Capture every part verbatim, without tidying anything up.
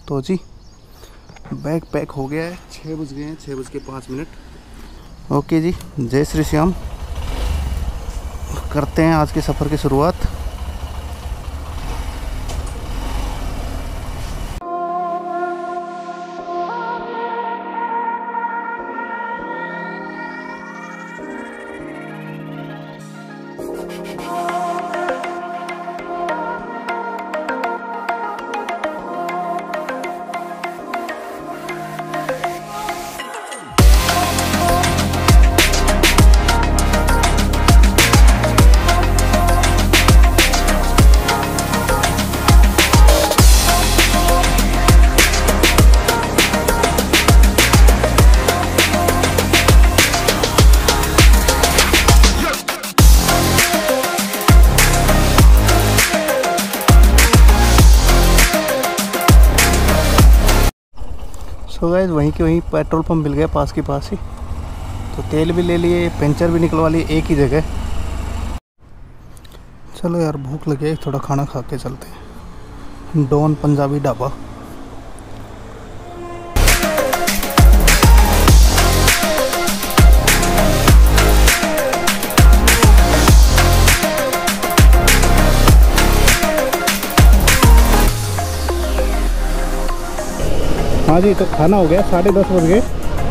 तो जी bag pack हो गया है, छः बज गए हैं, छः बज के पाँच मिनट। ओके जी, जय श्री श्याम। करते हैं आज के सफ़र की शुरुआत। सो गाइस, वहीं के वहीं पेट्रोल पंप मिल गया पास के पास ही, तो तेल भी ले लिए, पंचर भी निकलवा लिए एक ही जगह। चलो यार, भूख लगी है, थोड़ा खाना खा के चलते हैं। डॉन पंजाबी ढाबा। हाँ जी, तो खाना हो गया, साढ़े दस बज गए।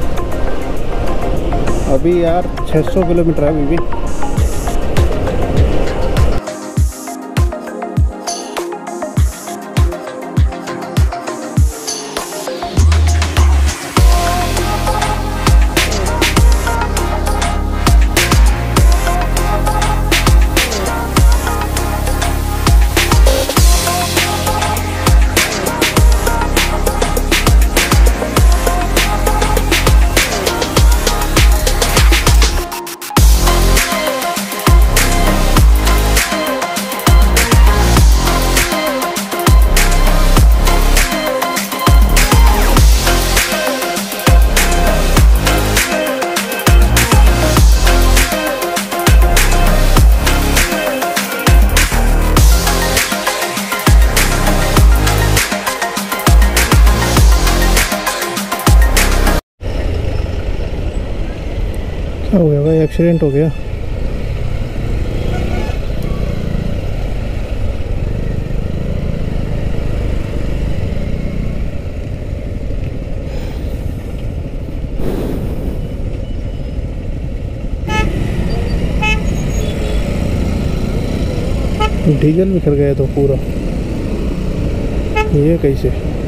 अभी यार छह सौ किलोमीटर है अभी भी। क्या हो गया भाई? एक्सीडेंट हो गया। डीजल निकल गया तो पूरा, ये कैसे?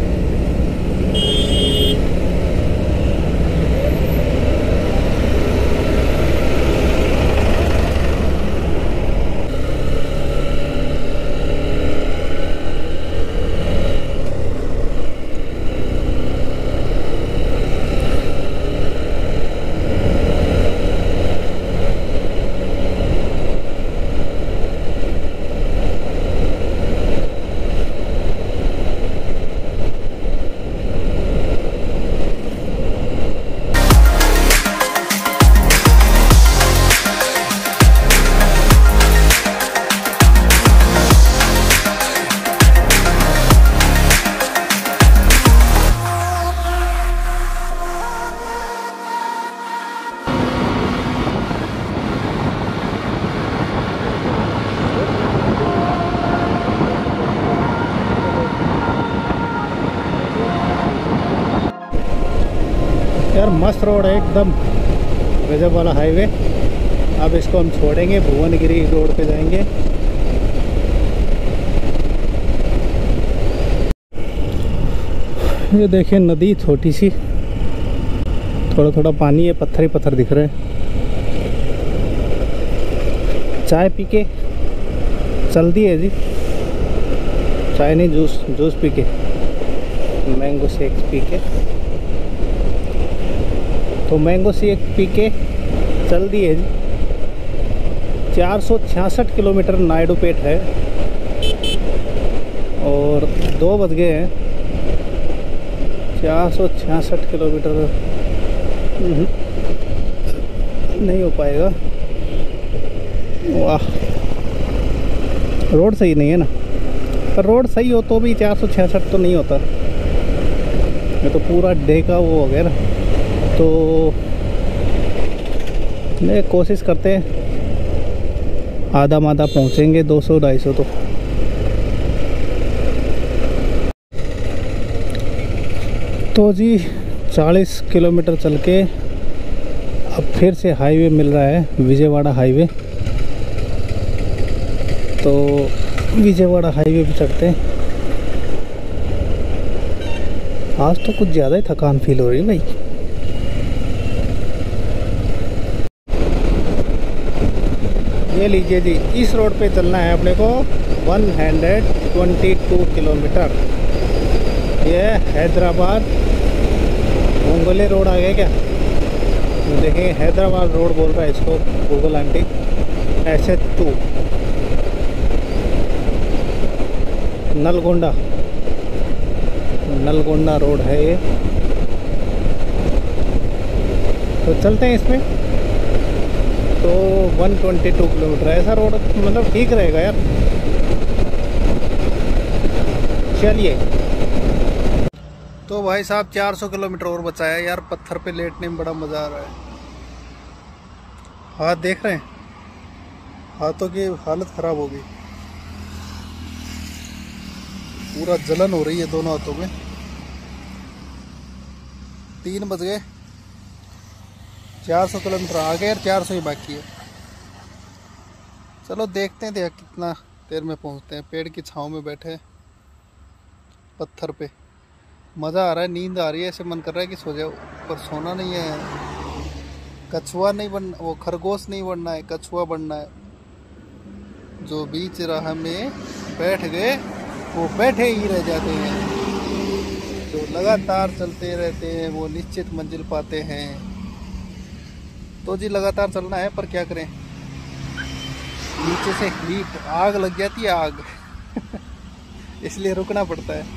यार मस्त रोड है एकदम, गजब वाला हाईवे। अब इसको हम छोड़ेंगे, भुवनगिरी रोड पे जाएंगे। ये देखिए नदी छोटी सी, थोड़ा थोड़ा पानी है, पत्थर ही पत्थर दिख रहे हैं। चाय पी के चल दिए जी, चाय नहीं जूस जूस पी के, मैंगो शेक पी के। तो मैंगो शेक पी के चल दिए जी। चार सौ छियासठ किलोमीटर नायडूपेट है और दो बज गए हैं। चार सौ छियासठ किलोमीटर नहीं हो पाएगा। वाह, रोड सही नहीं है ना, पर रोड सही हो तो भी चार सौ छियासठ तो नहीं होता। ये तो पूरा डे का वो हो गया ना, तो मैं कोशिश करते हैं आधा मादा पहुँचेंगे, दो सौ ढाई सौ तो। तो जी चालीस किलोमीटर चल के अब फिर से हाईवे मिल रहा है, विजयवाड़ा हाईवे। तो विजयवाड़ा हाईवे पे चढ़ते हैं। आज तो कुछ ज़्यादा ही थकान फील हो रही है भाई। ये लीजिए जी, इस रोड पे चलना है अपने को एक सौ बाईस किलोमीटर। ये हैदराबाद ओंगोले रोड आ गया क्या? तो देखें, हैदराबाद रोड बोल रहा है इसको Google aunty. S H two Nalgonda Nalgonda road है ये। तो चलते हैं इसमें। तो एक सौ बाईस किलोमीटर ऐसा रोड मतलब ठीक रहेगा यार। चलिए। तो भाई साहब चार सौ किलोमीटर और बचा है यार। पत्थर पे लेटने में बड़ा मज़ा आ रहा है। हाथ देख रहे हैं, हाथों की हालत ख़राब हो गई, पूरा जलन हो रही है दोनों हाथों में। तीन बज गए, चार सौ किलोमीटर आ गए यार, चार सौ ही बाकी है। चलो देखते हैं देखा कितना देर में पहुंचते हैं। पेड़ की छांव में बैठे पत्थर पे, मज़ा आ रहा है, नींद आ रही है, ऐसे मन कर रहा है कि सो जाओ, पर सोना नहीं है। कछुआ नहीं बन वो खरगोश नहीं बनना है, कछुआ बनना है। जो बीच राह में बैठ गए वो बैठे ही रह जाते हैं। जो लगातार चलते रहते हैं वो निश्चित मंजिल पाते हैं। तो जी लगातार चलना है, पर क्या करें, नीचे से हीट आग लग जाती है, आग इसलिए रुकना पड़ता है।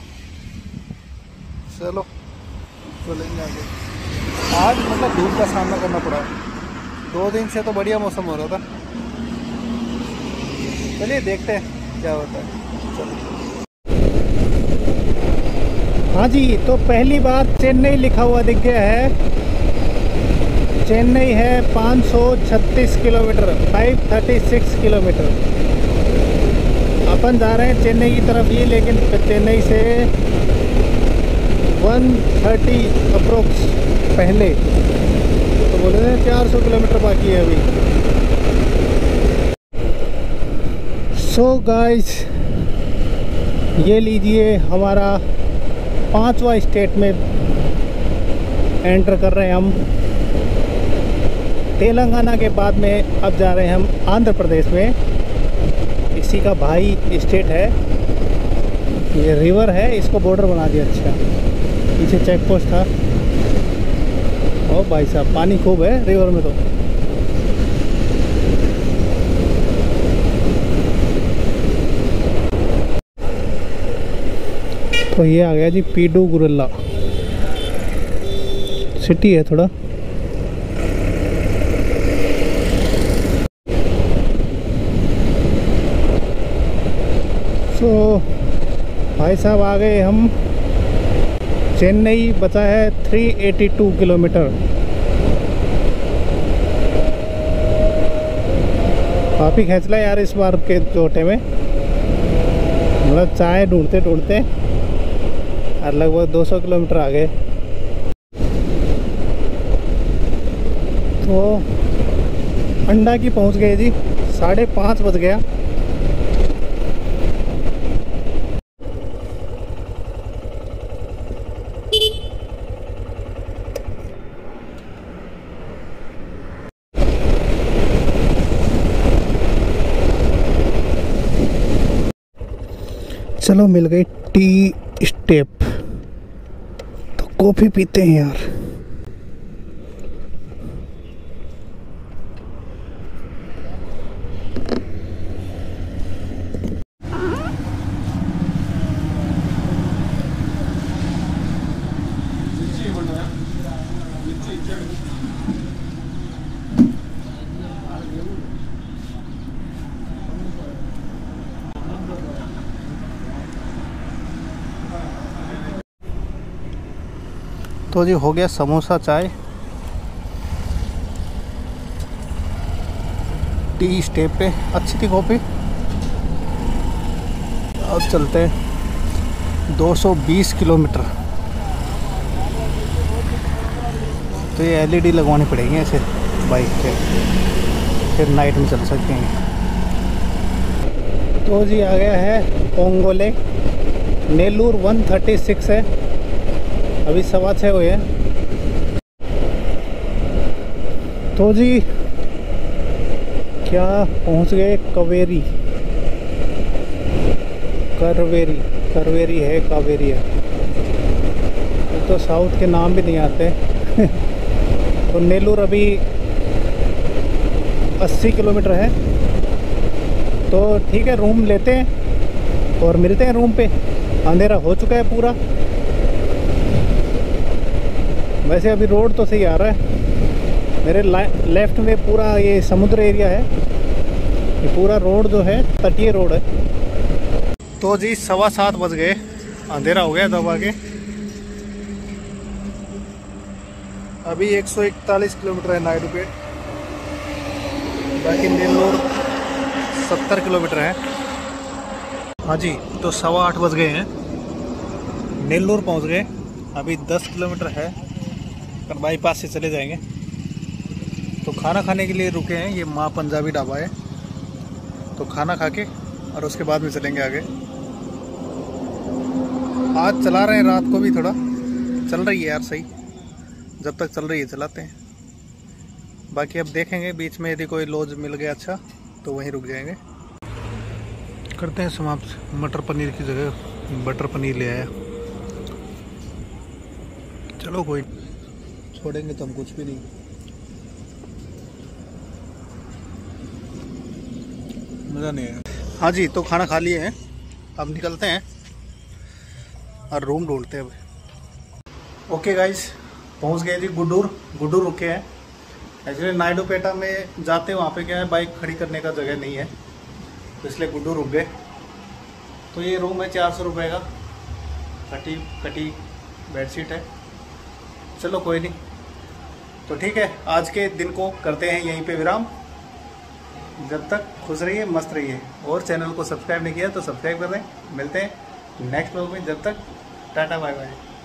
चलो चलेंगे आगे। आज मतलब धूप का सामना करना पड़ा। दो दिन से तो बढ़िया मौसम हो रहा था। चलिए देखते हैं क्या होता है। चलो। हाँ जी, तो पहली बार चेन्नई लिखा हुआ दिख गया है। चेन्नई है पाँच सौ छत्तीस किलोमीटर, पाँच सौ छत्तीस किलोमीटर। अपन जा रहे हैं चेन्नई की तरफ ही, लेकिन चेन्नई से एक सौ तीस अप्रोक्स पहले। तो बोले थे चार सौ किलोमीटर बाकी है अभी। सो गाइस, ये लीजिए हमारा पांचवा स्टेट में एंटर कर रहे हैं हम। तेलंगाना के बाद में अब जा रहे हैं हम आंध्र प्रदेश में। इसी का भाई स्टेट है, ये रिवर है, इसको बॉर्डर बना दिया। अच्छा, पीछे चेक पोस्ट था। ओ भाई साहब, पानी खूब है रिवर में। तो तो ये आ गया जी पीडूगुरुल्ला सिटी है थोड़ा। तो भाई साहब आ गए हम। चेन्नई बचा है तीन सौ बयासी किलोमीटर। काफ़ी खेचला यार इस बार के छोटे में, मतलब चाय ढूंढते ढूंढते और लगभग दो सौ किलोमीटर आ गए। तो अंडा की पहुंच गए जी, साढ़े पाँच बज गया। चलो मिल गई टी स्टेप, तो कॉफ़ी पीते हैं यार। तो जी हो गया समोसा चाय, टी स्टेप पे अच्छी थी कॉफ़ी। अब चलते हैं दो सौ बीस किलोमीटर। तो ये एलईडी लगवानी पड़ेगी ऐसे बाइक पे, फिर नाइट में चल सकते हैं। तो जी आ गया है पोंगोले, नेल्लूर एक सौ छत्तीस है, अभी सवा छः हुए हैं। तो जी क्या पहुंच गए कवेरी, करवेरी करवेरी है कावेरी है, तो साउथ के नाम भी नहीं आते। तो नेल्लूर अभी अस्सी किलोमीटर है। तो ठीक है, रूम लेते हैं और मिलते हैं रूम पे। अंधेरा हो चुका है पूरा। वैसे अभी रोड तो सही आ रहा है, मेरे लेफ्ट में पूरा ये समुद्र एरिया है, ये पूरा रोड जो है तटीय रोड है। तो जी सवा सात बज गए, अंधेरा हो गया दबा के। अभी एक सौ इकतालीस किलोमीटर है नायडूपेट, बाकी नेल्लूर सत्तर किलोमीटर है। हाँ जी, तो सवा आठ बज गए हैं, नेल्लूर पहुंच गए। अभी दस किलोमीटर है, पर बाईपास से चले जाएंगे। तो खाना खाने के लिए रुके हैं, ये माँ पंजाबी ढाबा है। तो खाना खा के और उसके बाद में चलेंगे आगे। आज चला रहे हैं, रात को भी थोड़ा चल रही है यार सही, जब तक चल रही है चलाते हैं। बाकी अब देखेंगे बीच में यदि कोई लॉज मिल गया अच्छा तो वहीं रुक जाएंगे। करते हैं समाप्त। मटर पनीर की जगह बटर पनीर ले आया। चलो कोई छोड़ेंगे तो हम कुछ भी नहीं। मज़ा नहीं आया। हाँ जी, तो खाना खा लिए हैं, अब निकलते हैं और रूम ढूंढते हैं अब। ओके गाइस, पहुंच गए जी गुड्डूर। गुड्डूर रुके हैं। एक्चुअली नायडूपेटा में जाते वहाँ पे क्या है, बाइक खड़ी करने का जगह नहीं है, तो इसलिए गुड्डूर रुक गए। तो ये रूम है चार सौ रुपये का, कटी कटी बेडशीट है। चलो कोई नहीं, तो ठीक है, आज के दिन को करते हैं यहीं पे विराम। जब तक खुश रहिए, मस्त रहिए, और चैनल को सब्सक्राइब नहीं किया तो सब्सक्राइब कर दें। मिलते हैं नेक्स्ट व्लॉग में, जब तक टाटा बाय बाय।